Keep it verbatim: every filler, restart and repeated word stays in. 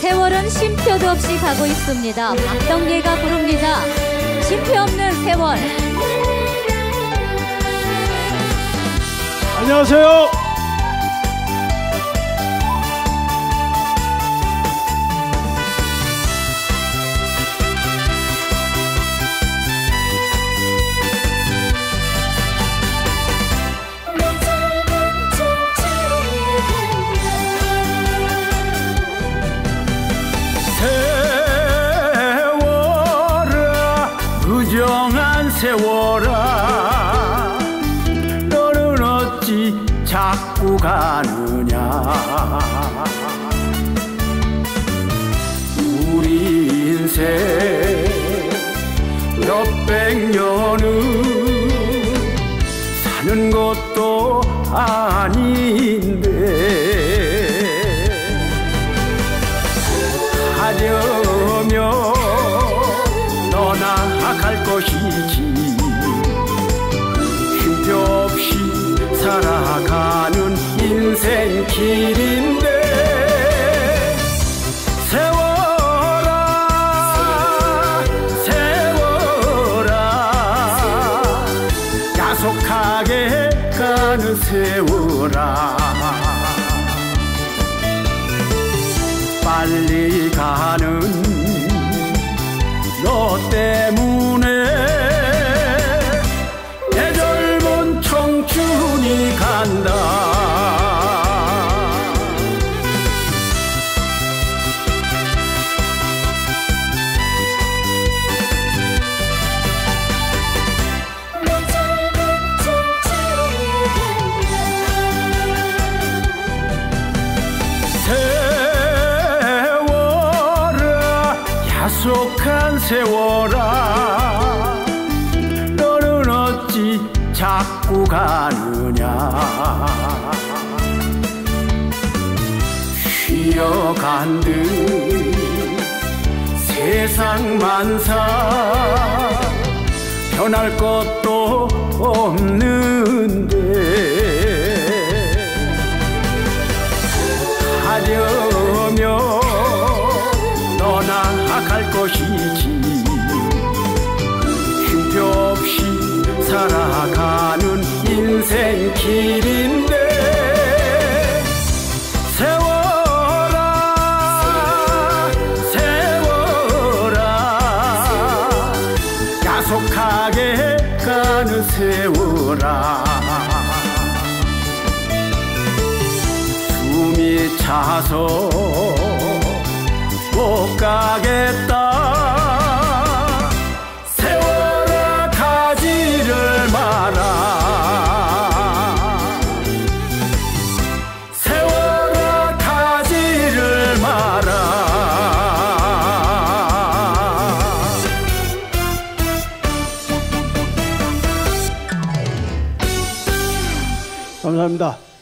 세월은 쉼표도 없이 가고 있습니다. 박덕예가 부릅니다. 쉼표 없는 세월. 안녕하세요. 부정한 세월아, 너는 어찌 자꾸 가느냐. 우리 인생 몇백 년은 사는 것도 아닌데 하려면 떠나갈 것이지. 쉼표 없이 살아가는 인생 길인데 세월아 세월아 야속하게 가는 세월아 빨리 가는 너 때문에 내 젊은 청춘이 간다. 세월아 야속한 세월아, 너는 어찌 자꾸 가느냐. 쉬어간 듯 세상 만사 변할 것도 없는데 하려면 떠나갈 것이지. 쉼표 없이 살아가는 인생 길인데 세월아 세월아 야속하게 가는 세월아 숨이 차서 못 가겠다. 세월아 가지를 마라. 세월아 가지를 마라. 감사합니다.